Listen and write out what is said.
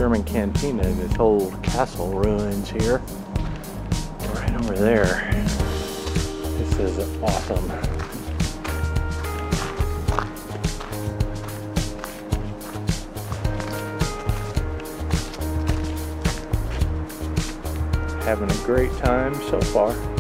German cantina, this old castle ruins here. Right over there. This is awesome. Having a great time so far.